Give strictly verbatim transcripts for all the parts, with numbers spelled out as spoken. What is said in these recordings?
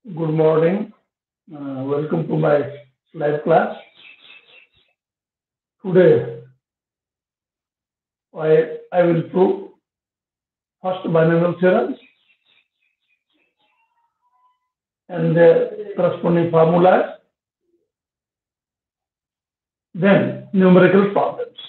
Good morning. Uh, welcome to my live class. Today, I, I will prove first binomial theorem and the corresponding formulas, then numerical problems.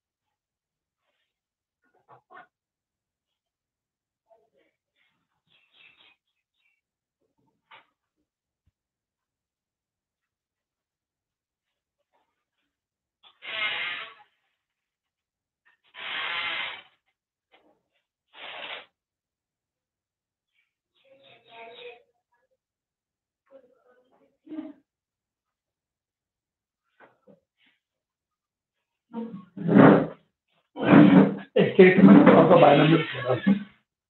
A statement of the binomial theorem.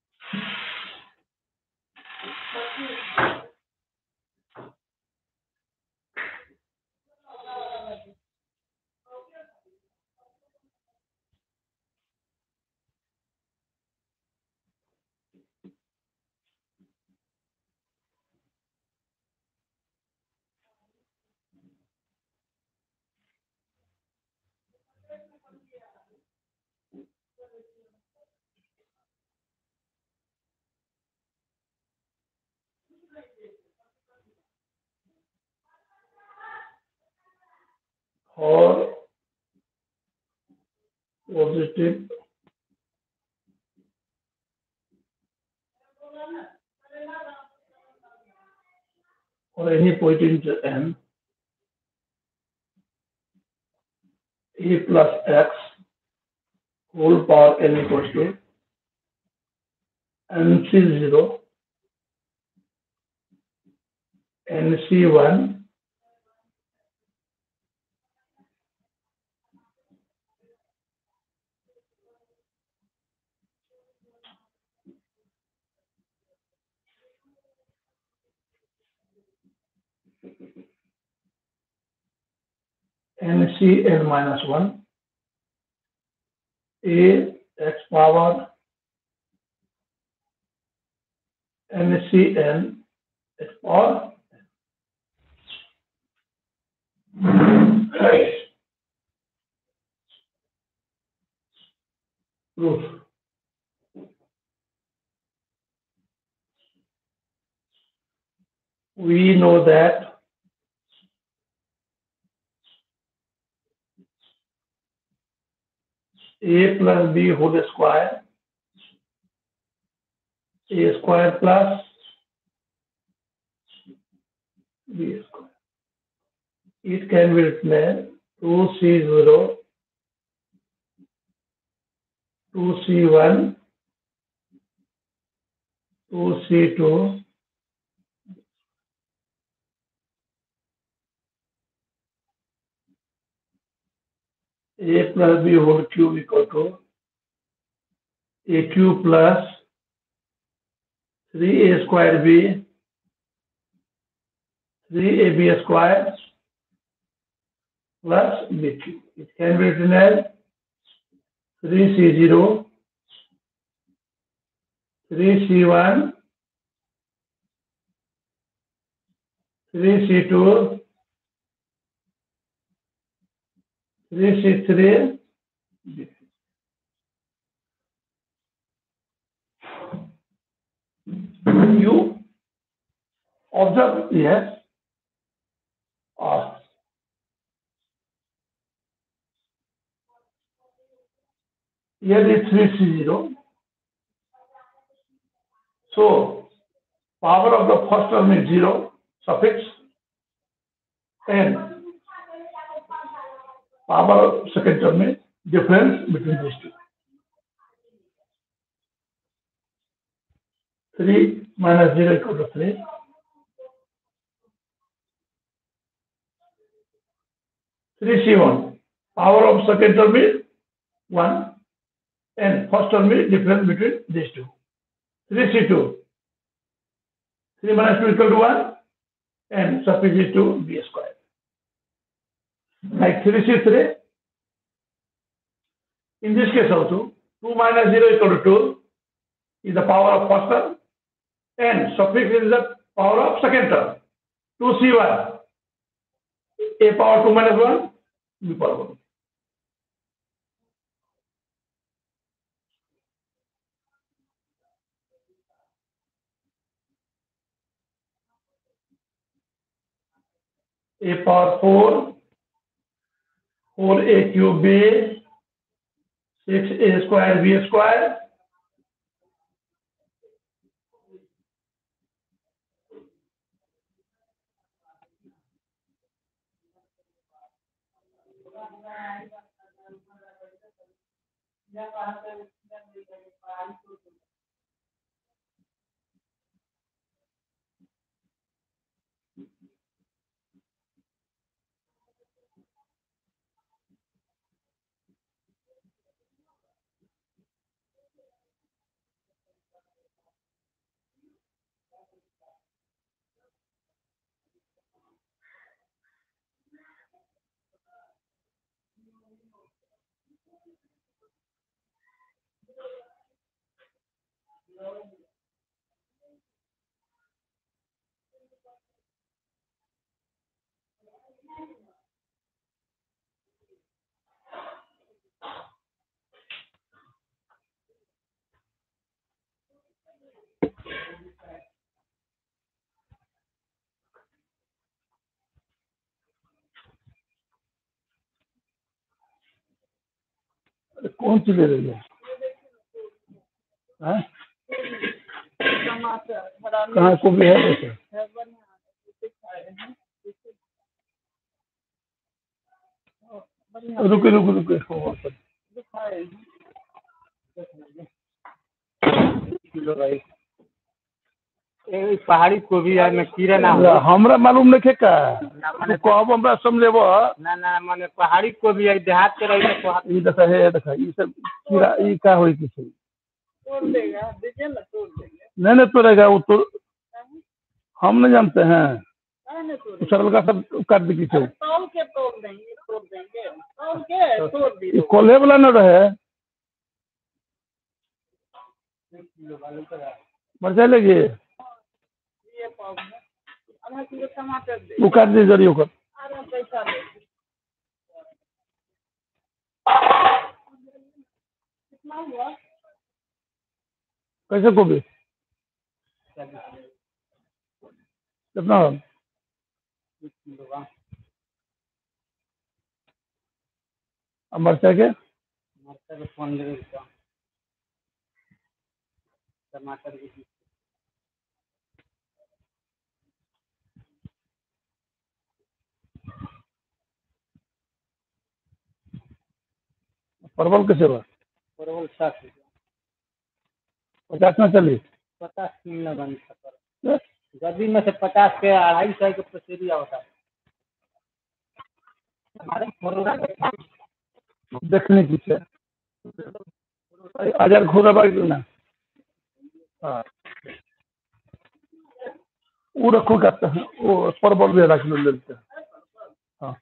For positive or any point in n, a plus x whole power n equals to n c zero, n c one, n c n minus one, a x power n c n x power proof. We know that a plus b whole square, a square plus b square. It can be written as two c zero, two c one, two c two, a plus b whole cube equal to a cube plus three a square b, three a b square plus b cube. It can be written as three c zero, three c one, three c two, three c three, you observe, yes, or here is three c zero. So power of the first term is zero, suffix, and power of second term is difference between these two. three minus zero equal to three. three c one. Power of second term is one, and first term is difference between these two. three c two. three minus two equal to one, and suffix is two b square. Like three c three. In this case also, two minus zero equal to two is the power of first term, and suffix is the power of second term two C one A power two minus one B power one. A power four, four A cube B, six A square B square, कौन सी ले रही है? कहाँ को भी है वैसे? रुके रुके रुके किलो भाई पहाड़ी को भी यार में कीड़ा ना हो हमरा मालूम नहीं का तो कहब हमरा समझेब ना ना माने पहाड़ी को भी देहात के रही तो ई देखा है देखा ई सब कीड़ा ई का होई कि तोड़ देगा दीजिए ना तोड़ देंगे नहीं नहीं तोड़ेगा वो तो हम नहीं जानते हैं तो सरल का सब काट दी किसे तोड़ के तोड़ देंगे तोड़ देंगे तोड़ के तोड़ दी कोल्हे वाला न रहे मरचा लेगी ये पाव आधा किलो टमाटर दे वो काट दी जरियो कर आधा पैसा ले कितना हुआ कैसे गोभी कितना अब मरचा के मरचा के पंद्रह रुपया टमाटर की परवल कैसे हुआ परवल साठ रुपया पचास में चली पचास तीन लगन गद्दी में से पचास के अढ़ाई सौ के पसेरी होता है देखने की है हजार घोड़ा बाग ना हाँ वो रखो कहते हैं वो परवल भी रख लेते हैं हाँ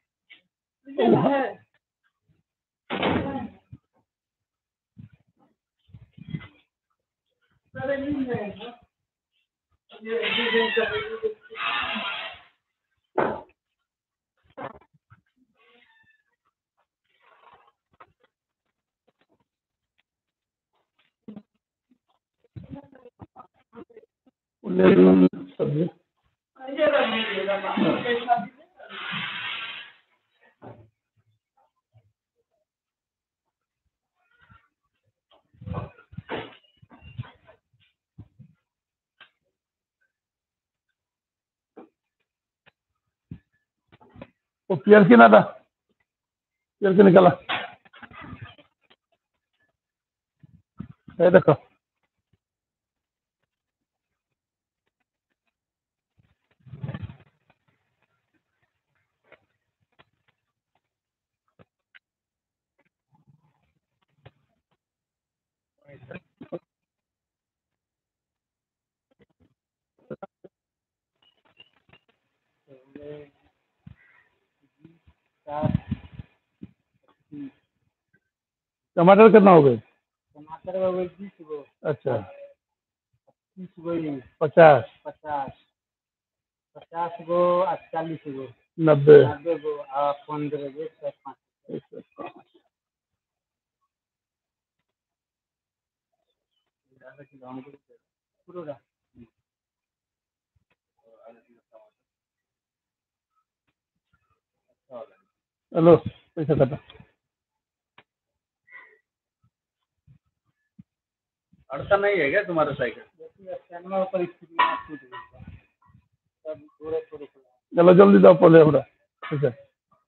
सब्जी वो पियर की ना था पियर की निकाला है देखो टमाटर कितना हो गए टमाटर हो गए बीस गो अच्छा तीस गो पचास पचास पचास गो आ चालीस गो नब्बे नब्बे गो आ पंद्रह गो चार पाँच एक सौ पाँच। पूरा हेलो पैसा कटा अड़ता नहीं है क्या तुम्हारा साइकिल? देखिए स्टैंडवा पर स्थिति में टूट गई सब थोड़े थोड़े चलो जल्दी दो पहले हमरा ठीक है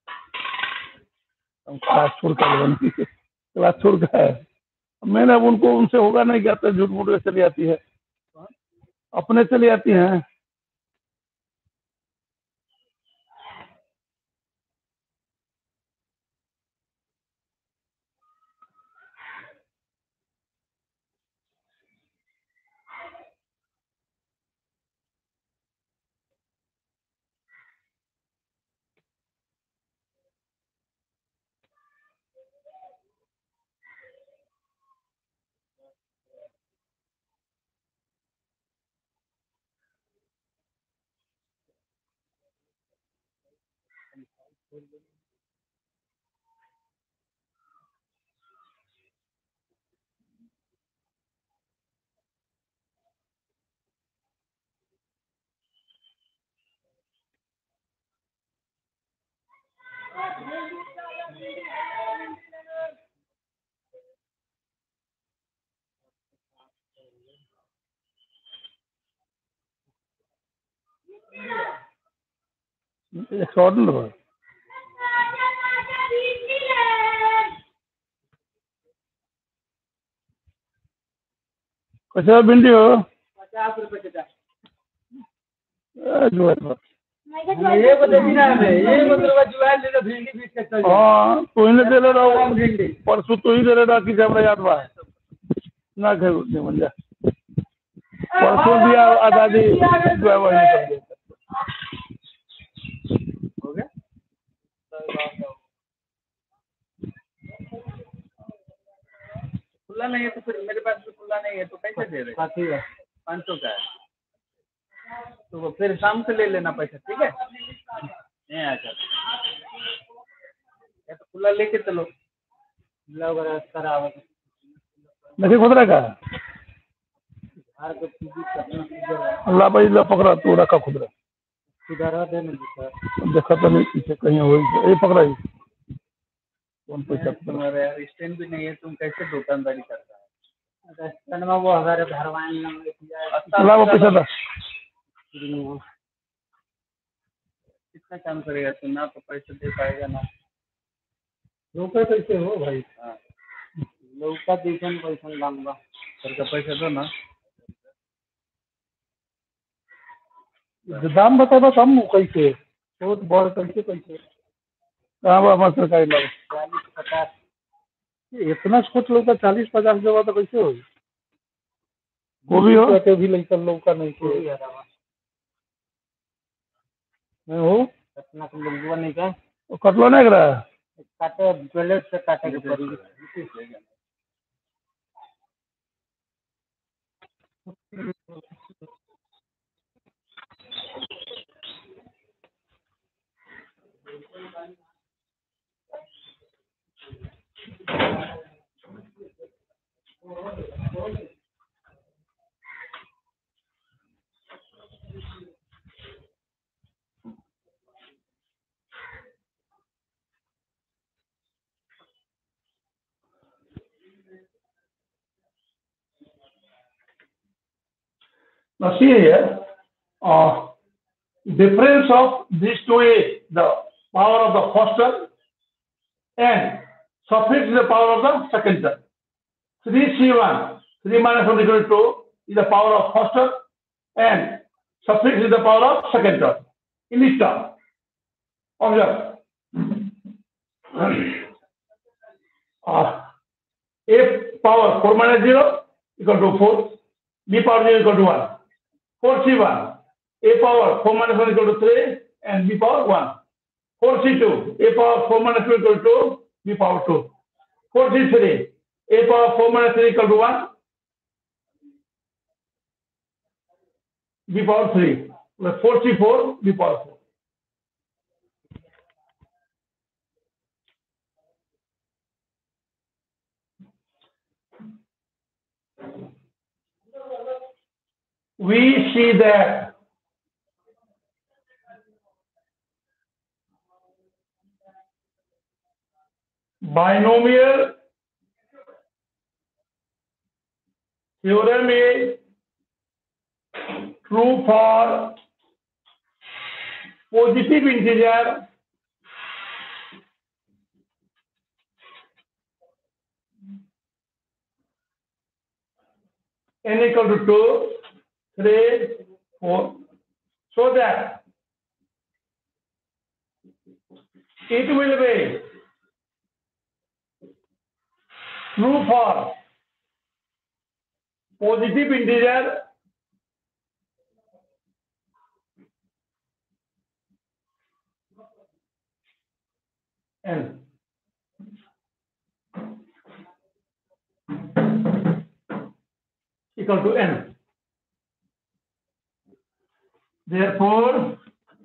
हम क्लास छोड़ कर क्लास छोड़ कर है मैंने अब उनको उनसे होगा नहीं क्या तो झूठ मूठ के चली आती है अपने चली आती हैं एक सौ ऑर्डर कैसे भिंडी हो पचास रुपए के दस ए, जो है तो। ये को देखी ना हमें ये मतलब जुआल ले लो भिंडी बीस के चल हाँ तो ही दे ले रहा हूँ भिंडी परसों तो ही दे ले रहा कि जब याद बा ना घर नहीं बन जा परसों दिया आजादी जो है वही कर दिया हो गया? खुला नहीं है तो फिर मेरे पास भी खुला नहीं है तो कैसे दे रहे? काफी है पाँच सौ का है तो वो फिर शाम से ले लेना पैसा ठीक है? नहीं आ जाता या तो खुला लेके चलो। लोग करावे नहीं खुद रखा हर को चीज करना किधर है अल्लाह भाई ला पकड़ा तू रखा खुद रखा किधर है देने सर देखा तो नहीं पीछे कहीं हो ये पकड़ा ही कौन पैसा पकड़ा तुम्हारे यार स्टैंड भी नहीं है तुम कैसे दुकानदारी करता है? रेस्टोरेंट में वो हमारे धरवाइन में किया अल्लाह वो पैसा था कितना काम करेगा तुम ना तो पैसे दे पाएगा ना। रुपए कैसे हो भाई हाँ लौका देखन पैसा लाऊंगा सर का पैसा दो ना। दाम बता कम कैसे बहुत बड़ कैसे कैसे कहाँ बा हमारे सरकारी लाभ चालीस पचास इतना छोट लौका चालीस पचास जगह तो कैसे हो गोभी हो कहते भी लौका लौका नहीं कोई के नहीं हो कितना के लौका नहीं का वो कटलो नहीं करा काटे ब्लेड से काटे के पड़ी Now see here, uh, difference of these two is the power of the first term and suffix is the power of the second term. three C one, three minus one equal to two is the power of first term and suffix is the power of second term. In this term, observe. uh, A power four minus zero equal to four, B power zero equal to one. four C one, A power four minus one equal to three and B power one. four C two, A power four minus two equal to two, B power two. four C three, A power four minus three equal to one, B power three. like four C four b power four. We see that binomial theorem is true for positive integer n equal to two, three, four, so that it will be true for positive integer n. Equal to n. Therefore,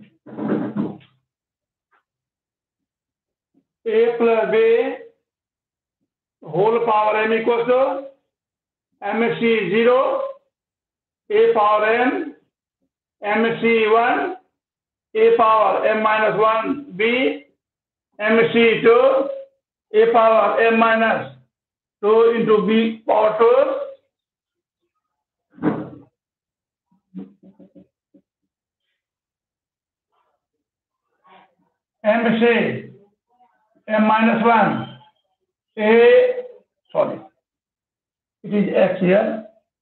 a plus b whole power m equals to mc zero, a power m, mc one, a power m minus one b, mc two, a power m minus two into b power two, mc m minus one, a, sorry, it is x here,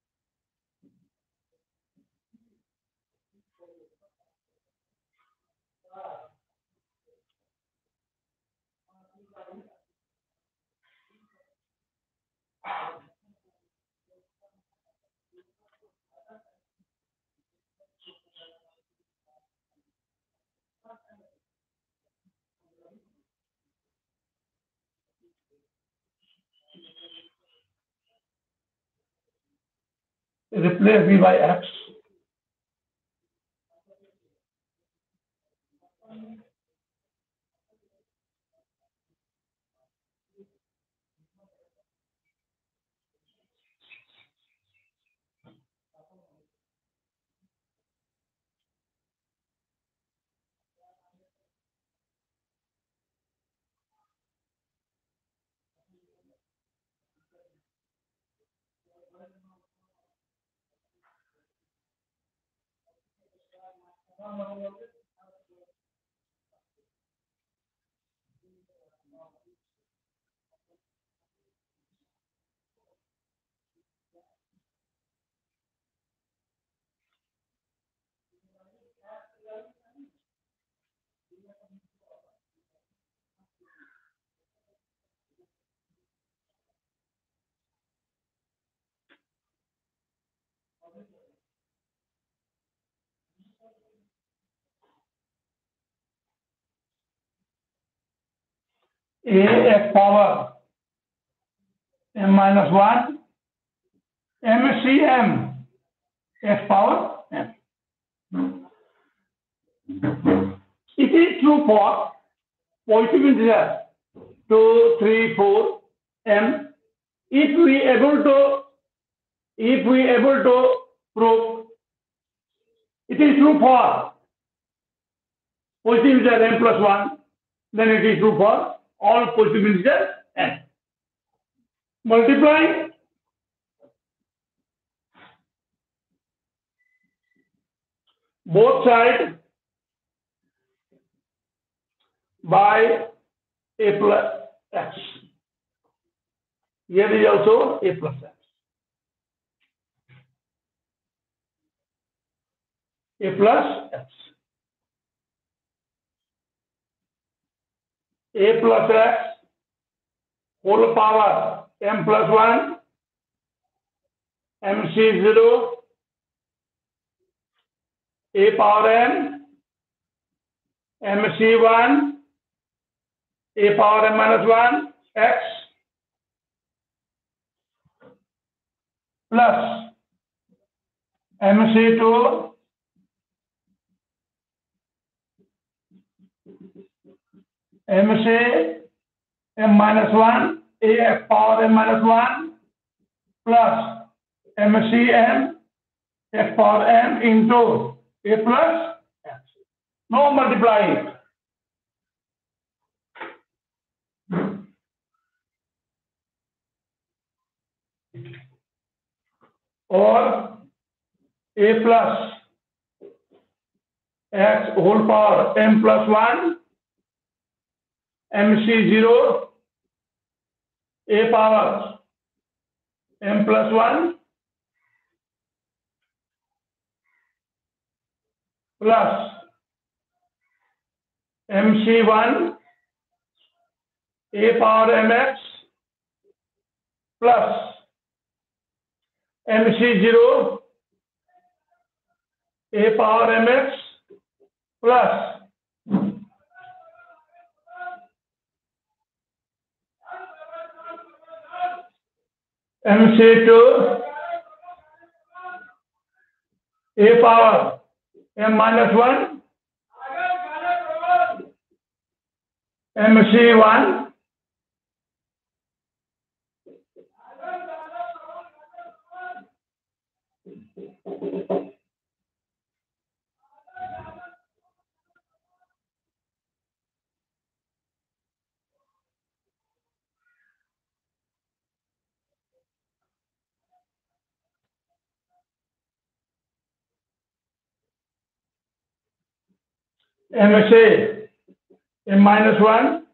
replace b by x. A x power m minus one, mcm x power m. It is true for positive integer two, three, four, m. If we able to, if we able to prove it is true for positive integer m plus one, then it is true for all positive integers n. Multiplying both sides by a plus x. Here is also a plus x. A plus x. A plus x whole power m plus one, mc zero, a power n, mc one, a power m minus one, x, plus mc two, M C m minus one a x power m minus one plus M C m x power m into a plus x. Now multiply it. Or a plus x whole power m plus one M C zero a power m plus one plus M C one a power mx plus M C zero a power mx plus M C two a power m minus one M C one M C m minus one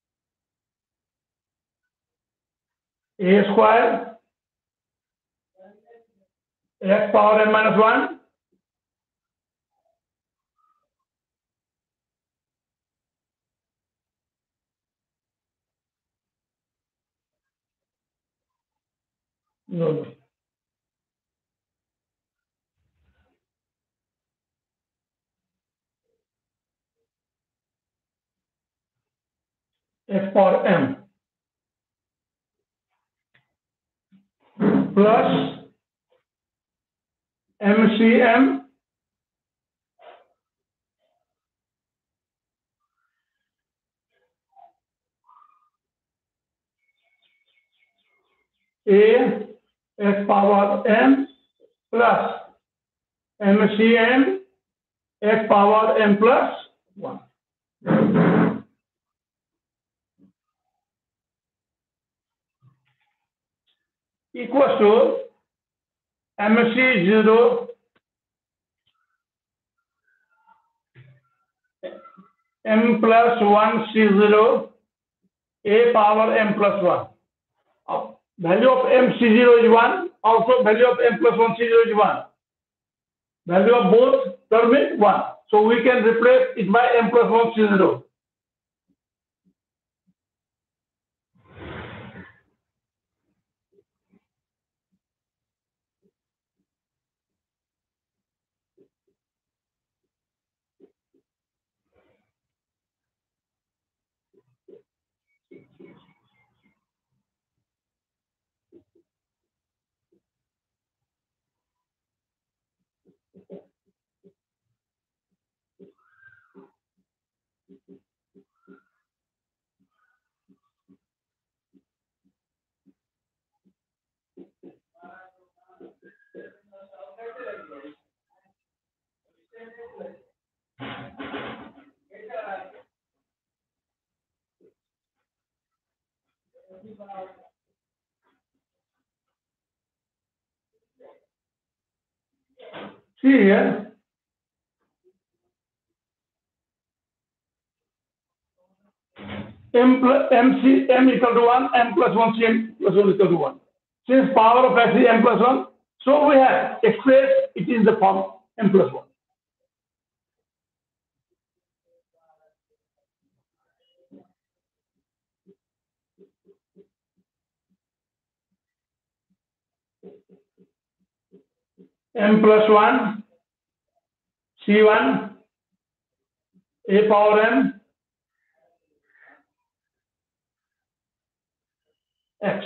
a square x power m minus one no, no. X power m plus M C m a x power m plus M C m x power m plus one. Equals to M C zero m plus one C zero a power m plus one. Uh, value of m C zero is one. Also value of m plus one C zero is one. Value of both term is one. So we can replace it by m plus one C zero. See here. M plus M C m equal to one, m plus one C m plus one equal to one. Since power of x is m plus one, so we have expressed it in the form m plus one. M plus one C one a power m x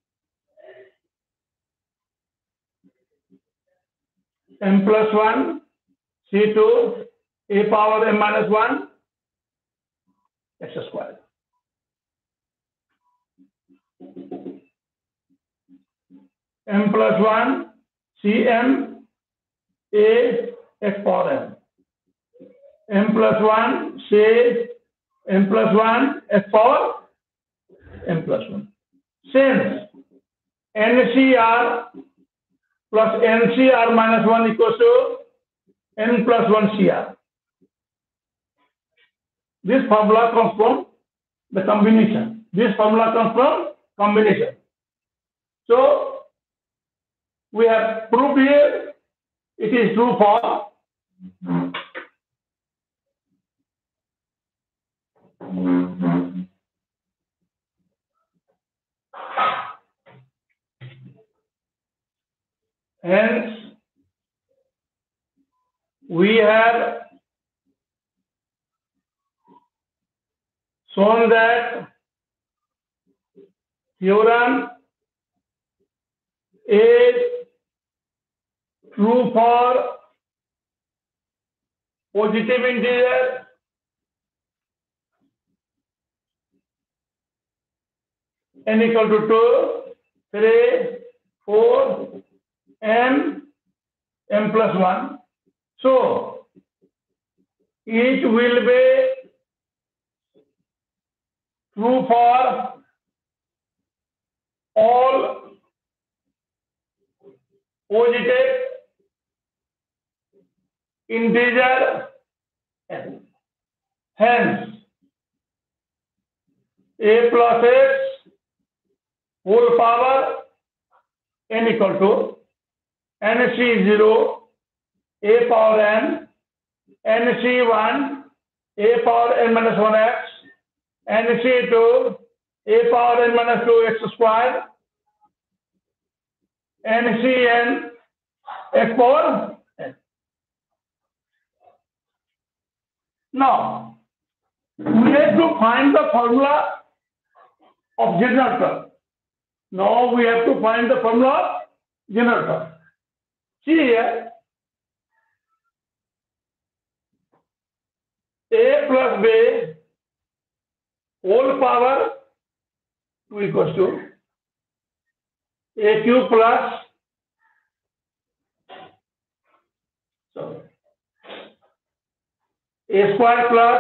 m plus one C two a power m minus one x squared. m plus one Cm A x power m. M plus one say m plus one x power m plus one. Since N C R plus N C R minus one equals to N plus one C R. This formula comes from the combination. This formula comes from combination. So we have proved here it is true for hence we have shown that theorem is true for positive integer n equal to two, three, four, m, m plus one. So it will be true for all positive integer n. Hence, a plus x whole power n equal to N C zero a power n, N C one a power n minus one x, N C two a power n minus two x square, N C n x power n. Now, we have to find the formula of general term. Now we have to find the formula of general term. See here, a plus b whole power two equals to a cube plus so a square plus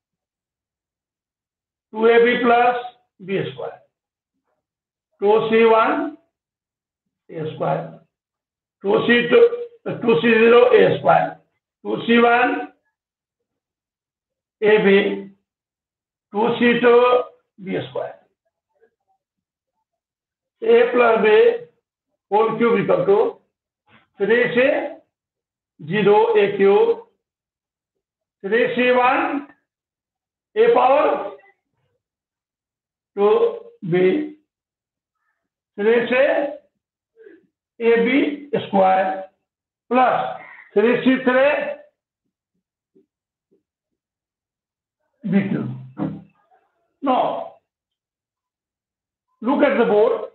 two a b plus b square. two c one a square. two c two, two c zero a square. two c one a b. two c two b square. A plus b whole cube equal to three c zero a cube. three c one a power two b. three c a b square plus three c three b cube. Now, look at the board.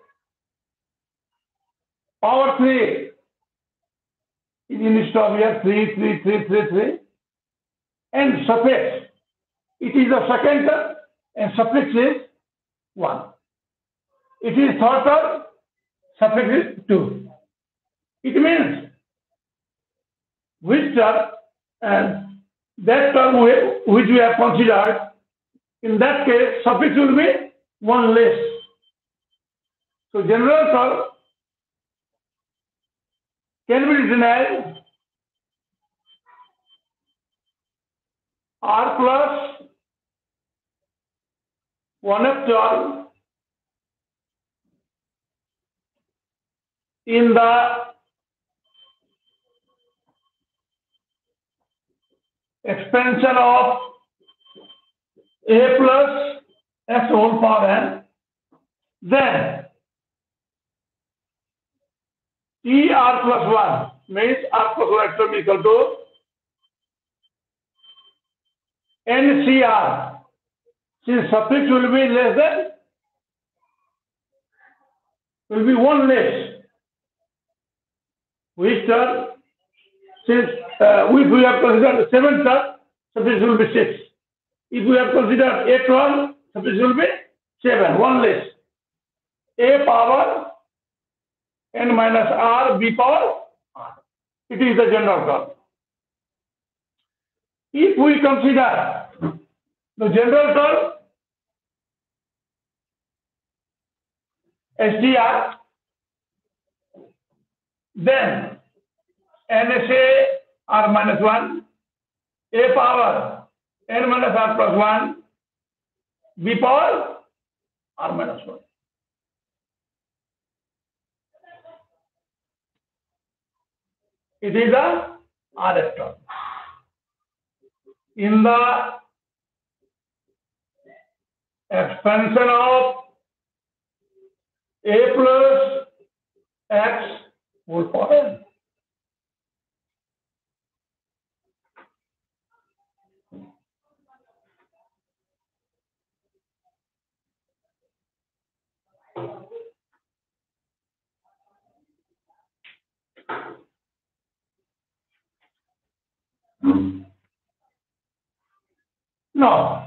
Power three is in stop here, three, three, three, three, three. And suffix, it is the second term and suffix is one. It is third term, suffix is two. It means which term and that term which we have considered, in that case, suffix will be one less. So general term can be written as R plus one f term in the expansion of a plus x whole power n, then T r plus one means r plus one term equal to N C R. Since suffix will be less than, will be one less. Which term? Since uh, if we have considered seven term, suffix will be six. If we have considered eight term, suffix will be seven, one less. A power n minus r b power r. It is the general term. If we consider the general term S D R, then N S A r minus one, a power n minus r plus one, b power r minus one. It is the R F term. In the expansion of a plus x whole power n. No.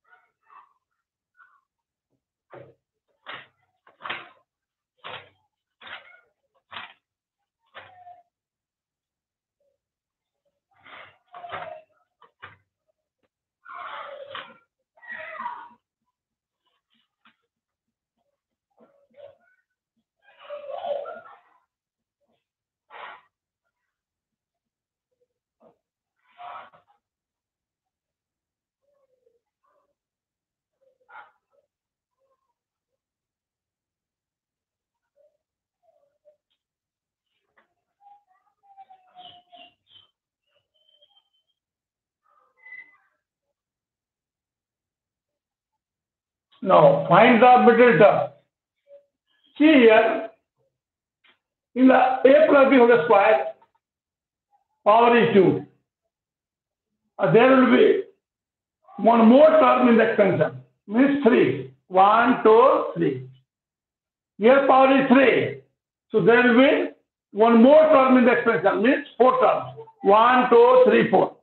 Now find the middle term. See here, in the a plus b whole square, power is two. Uh, there will be one more term in the expansion, means three. One, two, three. Here power is three. So there will be one more term in the expansion, means four terms. One, two, three, four.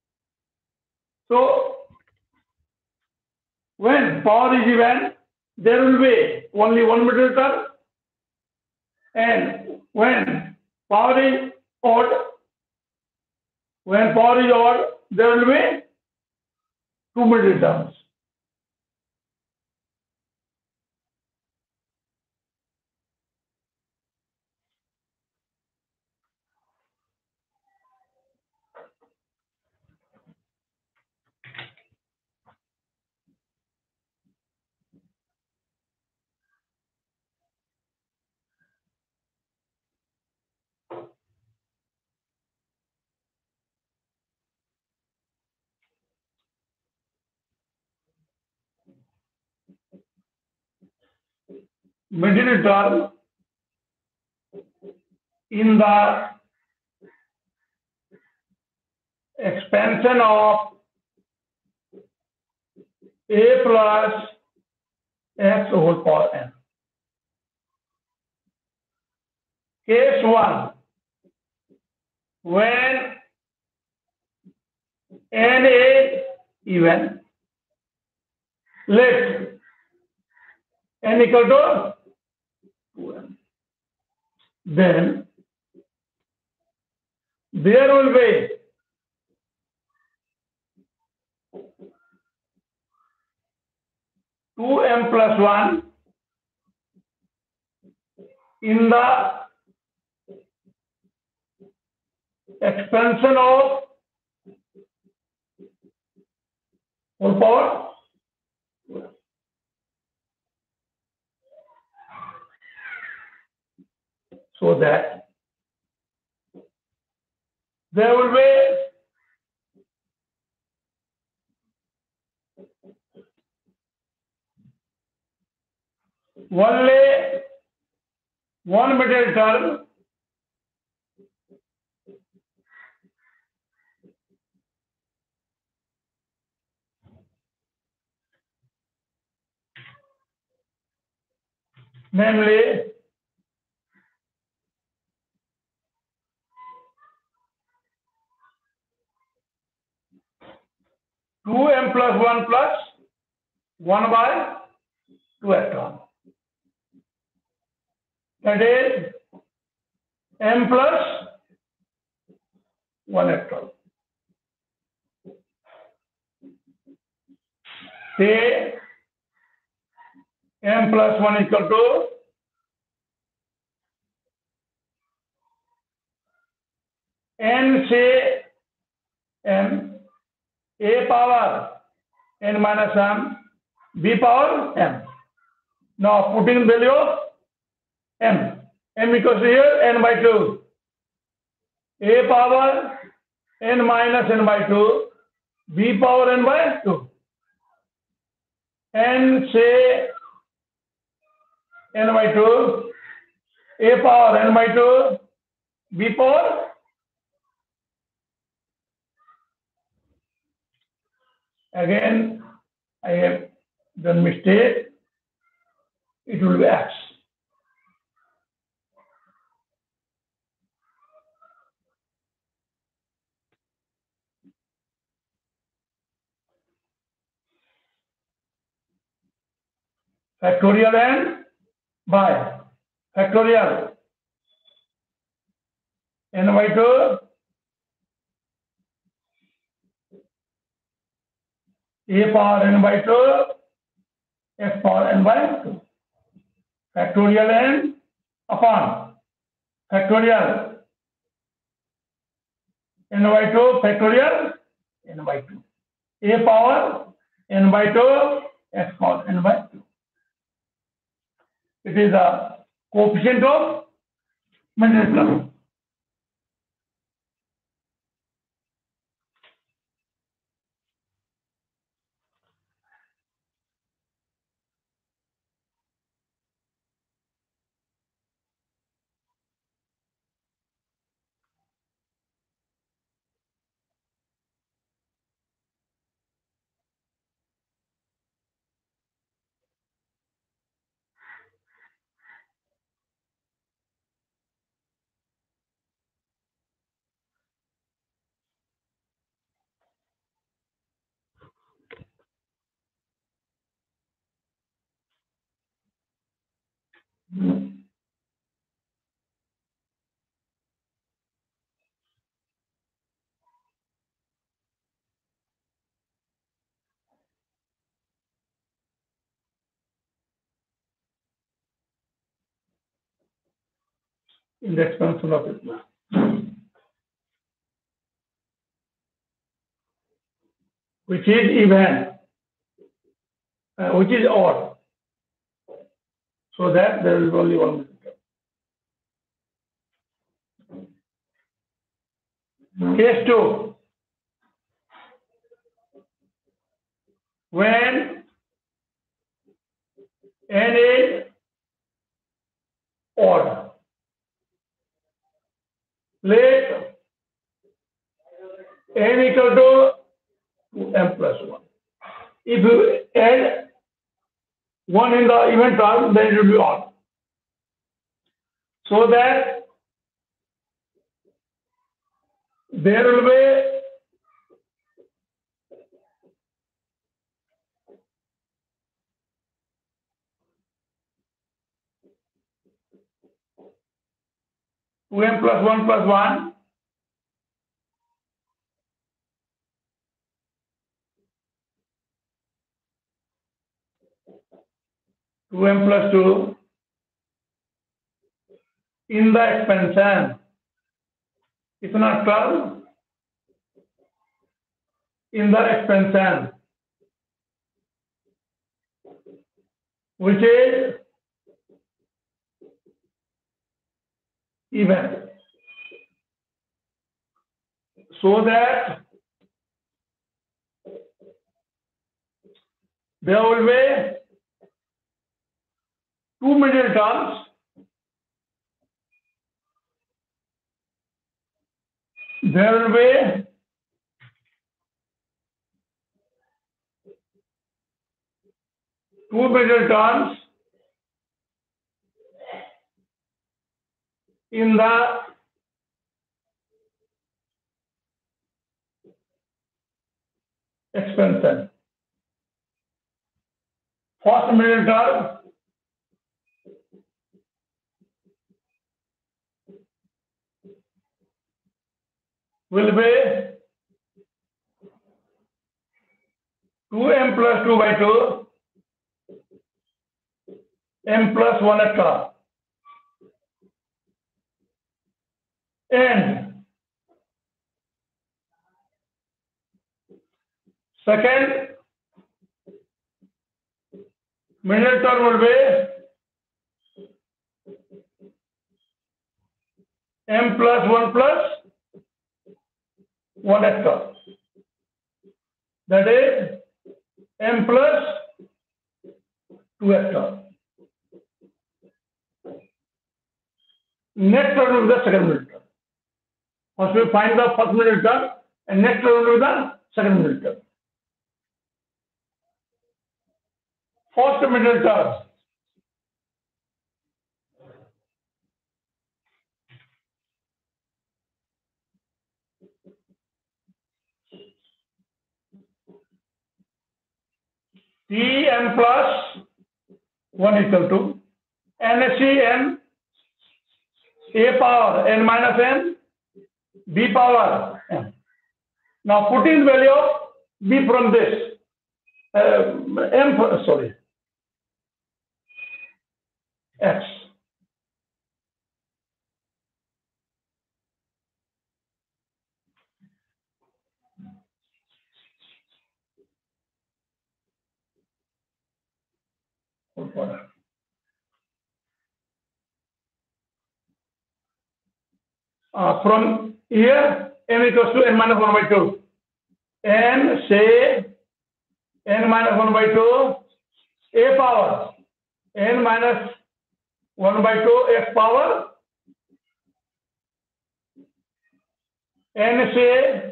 So when power is even, there will be only one middle term. And when power is odd, when power is odd, there will be two middle terms. Middle term in the expansion of a plus x whole power n. Case one, when n is even, let n equal to two n. Then there will be two m plus one in the expansion of whole power. So that there will be only one middle term namely two m plus one plus one by two epsilon. That is m plus one hectare. Say m plus one equal to n say m a power n minus m b power m. Now putting value of m. M equals to here n by two. A power n minus n by two. B power n by two. N say n by two. A power n by two. B power. Again, I have done mistake. It will be x. Factorial and by factorial n by two a power n by two f power n by two. Factorial n upon factorial n by two factorial n by two. A power n by two f power n by two. It is a coefficient of Mendel's law. In the expansion of Islam, which is even, uh, which is odd, so that there is only one method. Case two, when n is odd, let n equal to m plus one. If you add one in the even term, then it will be odd. So that there will be two m plus one plus one two m plus two in the expansion. It's not term in the expansion, which is even, so that there will be two middle terms. There will be two middle terms in the expansion. First middle term will be two m plus two by two, m plus one extra. And second middle term will be m plus one plus one extra. That is m plus two extra. Next term will be the second middle term. First we find the first middle term and next term will be the second middle term. First middle term. T n plus one equal to N C n a power n minus n b power n. Now putting the value of b from this uh, m sorry x. Uh, from here n equals to n minus one by two. N say n minus one by two a power n minus one by two x power n say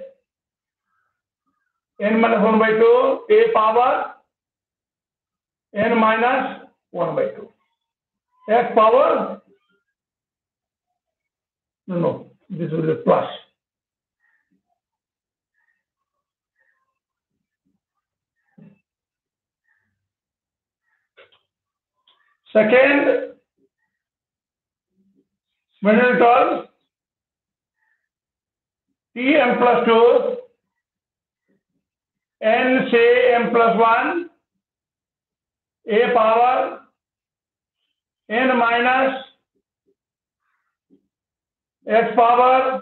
n minus one by two a power n minus one by two x power no no this will be plus second middle term T m plus two n say m plus one a power n minus x power.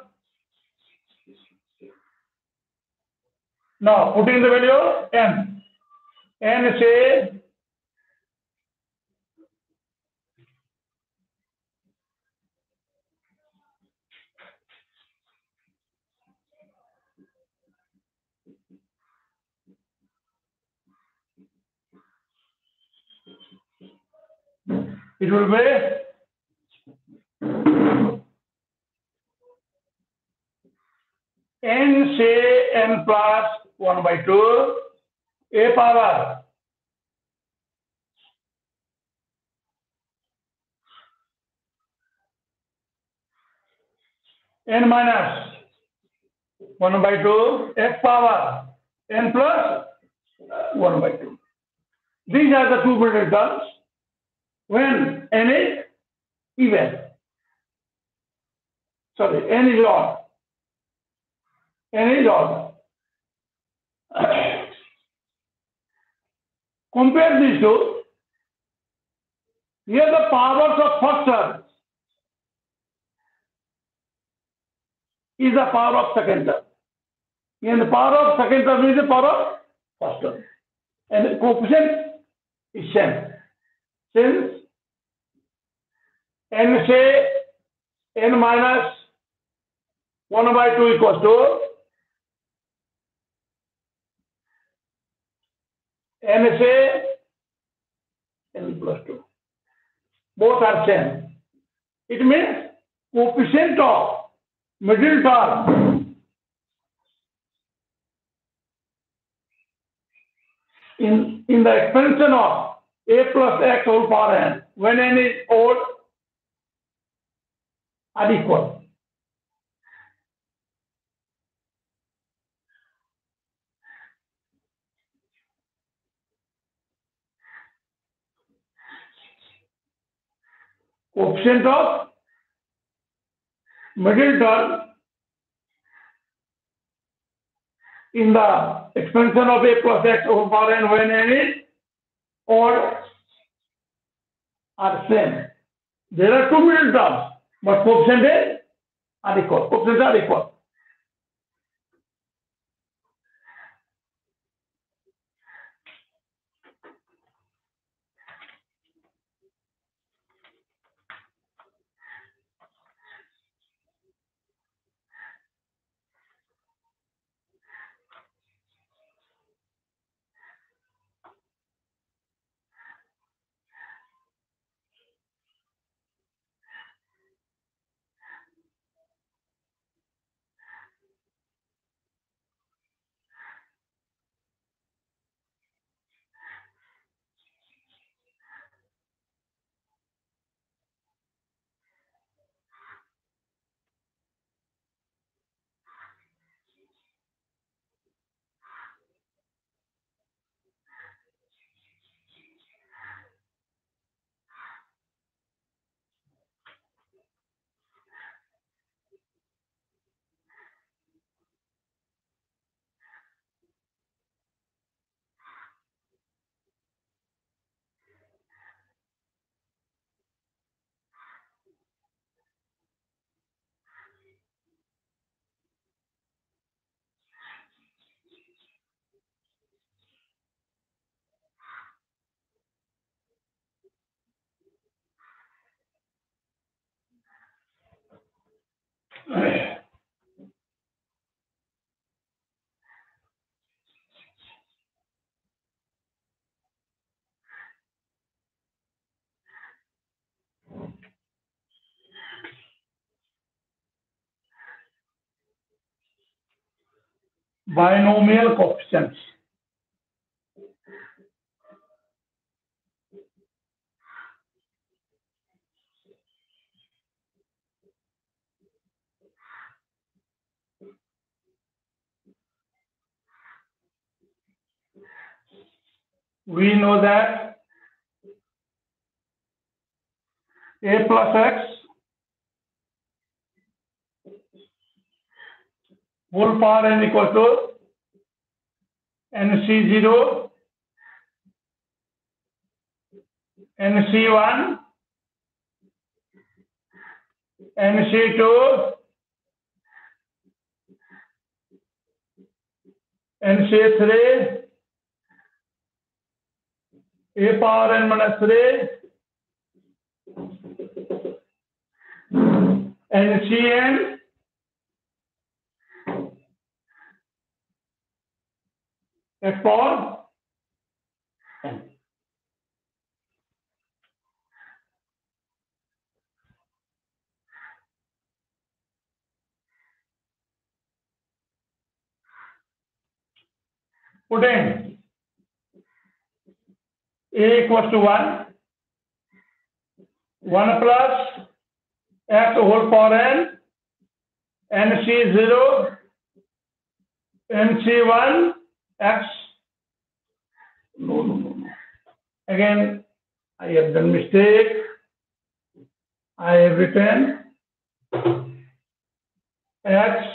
Now putting the value n n say it will be n say n plus one by two a power n minus one by two x power n plus one by two. These are the two middle terms when n is even. Sorry, n is odd. N is odd. Compare these two. Here the powers of first term is the power of second term. And the power of second term is the power of first term. And the coefficient is same. Since n say n minus one by two equals to n say n plus two. Both are same. It means coefficient of middle term in, in the expansion of a plus x whole power n when n is odd are equal. Coefficient of middle term in the expansion of a plus x whole power n when n is odd are same. There are two middle terms, but coefficients are equal. Coefficients are equal. Binomial coefficients. We know that a plus x whole power n equal to N C zero, N C one, N C two, N C three, a power n minus three, N C n, x power n. Putting a equals to one, one plus x whole power n, N C zero, N C one, x. No, no, no, no. Again, I have done mistake. I have written x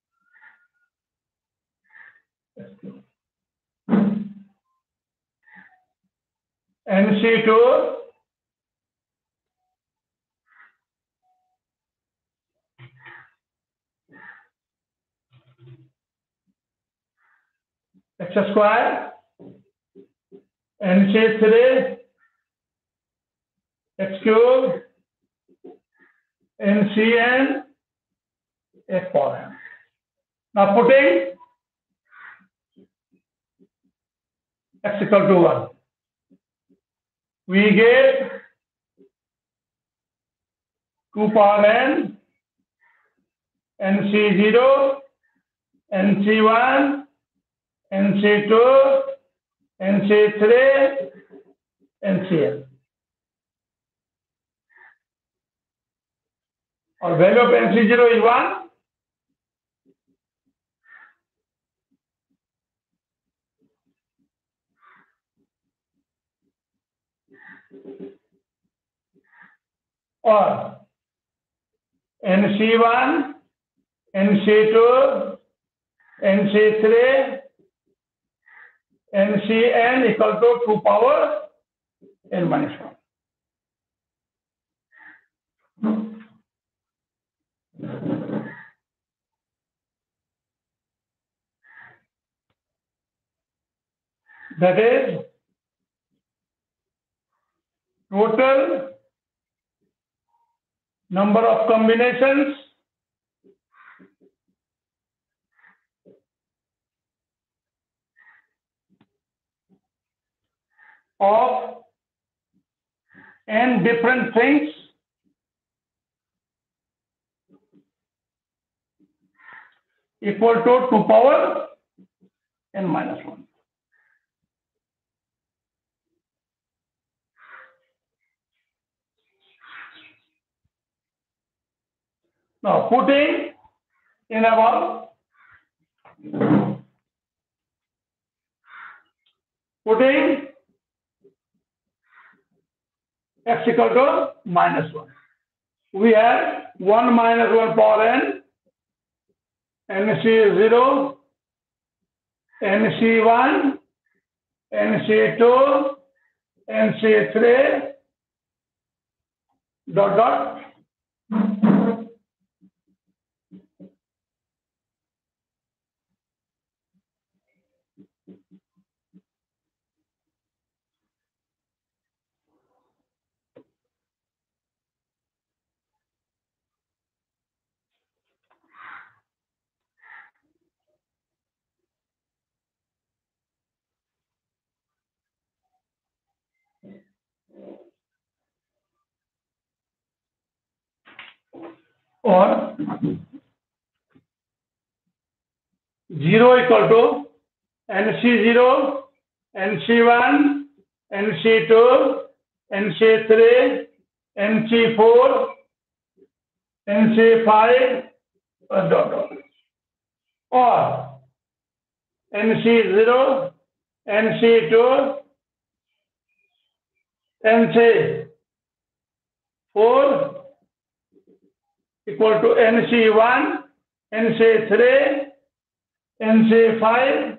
N C two x square, N C three x cube, N C n, x power n. Now putting x equal to one, we get two power n, N C zero, N C one, N C two, N C three, N C n. Or value of N C zero is one. Or N C one, N C two, N C three, N C N equal to two power n minus one. That is total number of combinations of n different things equal to two power n minus one. Now putting in our putting x equal to minus one. We have one minus one power n, N C zero, N C one, N C two, N C three, dot dot. Or zero equal to N C zero, N C one, N C two, N C three, N C four, N C five, uh, dot dot. Or N C zero, N C two, N C four equal to N C one, N C three, N C five,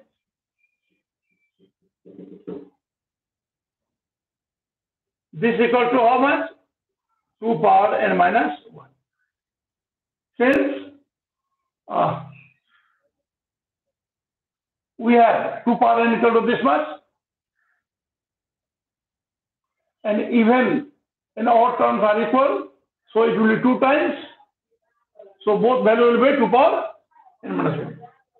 this equal to how much? two power n minus one. Since uh, we have two power n equal to this much, and even and odd terms are equal, so it will be two times. So both value will be two power n minus one.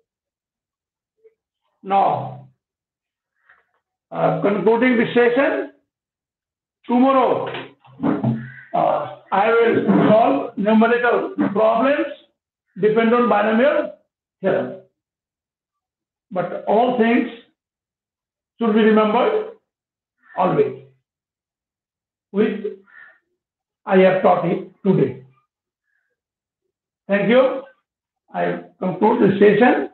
Now, uh, concluding this session, tomorrow uh, I will solve numerical problems depend on binomial theorem. But all things should be remembered always, which I have taught it today. Thank you. I conclude this session.